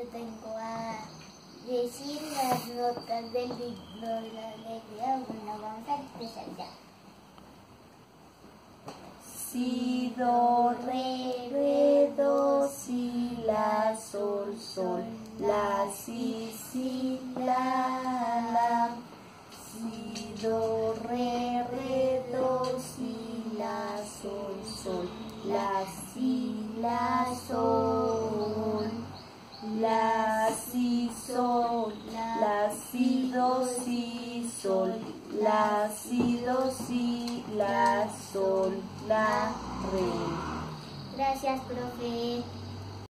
vengo a decir las notas del libro de la alegría. Bueno, vamos a empezar ya. Si, do, re, do, si, la, sol, sol, la, si, la. Si, do, re, do, si, la, sol, sol, la, si, sol. La, si, sol, la, si, do, si, sol, la, si, do, si, la, sol, la, re. Gracias, profe.